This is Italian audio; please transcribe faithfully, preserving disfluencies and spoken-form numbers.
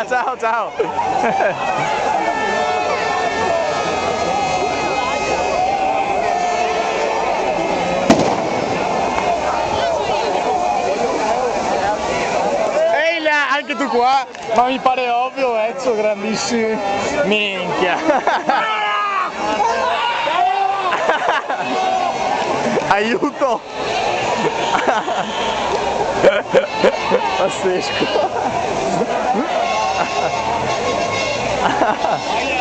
ciao, ciao. Ehi là, anche tu qua, ma mi pare ovvio, Ezio, grandissimi. Minchia. Aiuto. Pazzesco.